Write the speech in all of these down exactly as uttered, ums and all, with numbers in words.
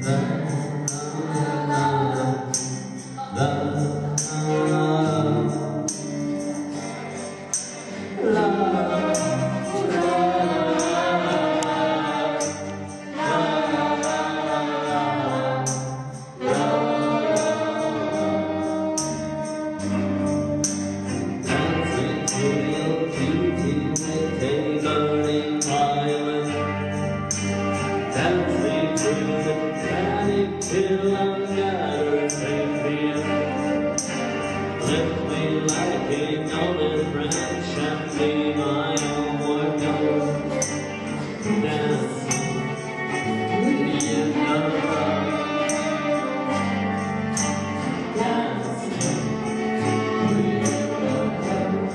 Till I'm gathered lift me like a golden branch and be my onward goal. Dance to the end of love. Dance to the end of love.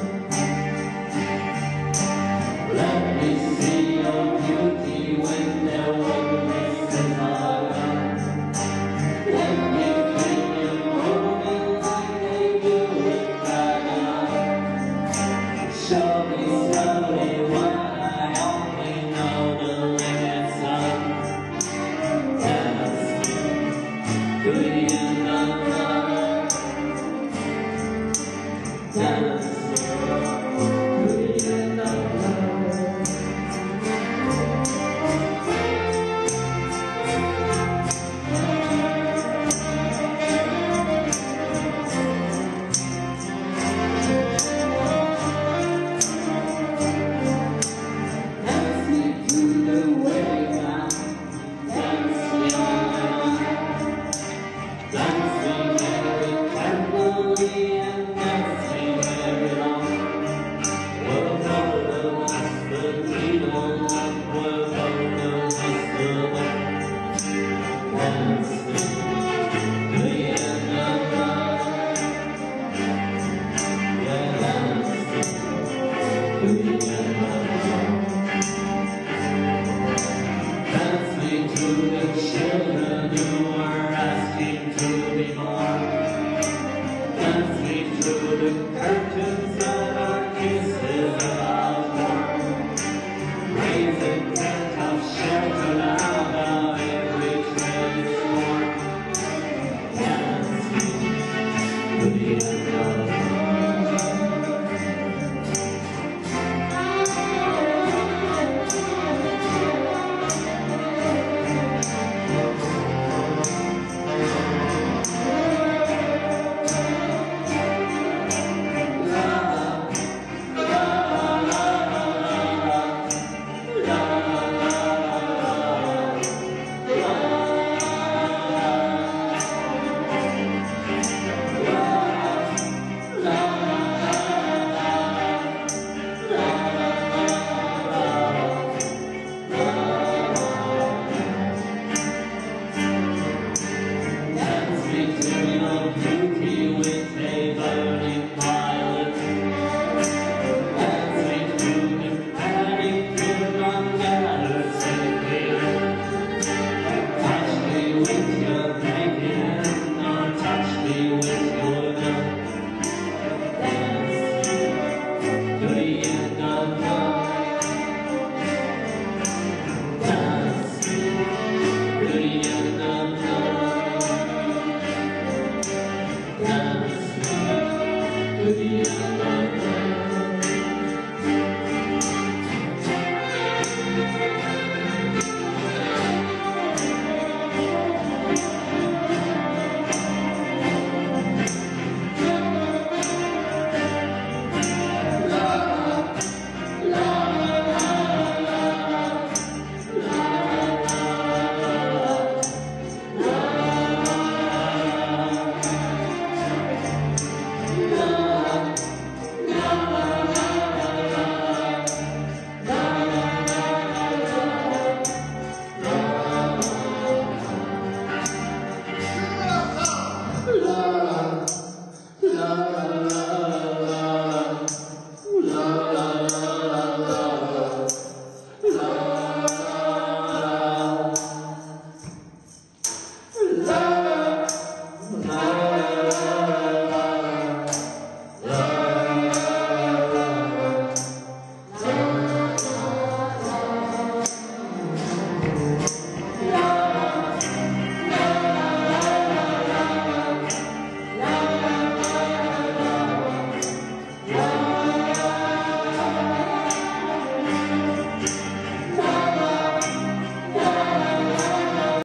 Let me see your beauty when there witnesses are gone. Let me feel you moving like they do in Dragon. Show me slowly what I only know the limits of. Dance to the end of love. Dance to the end of love. Dance me to the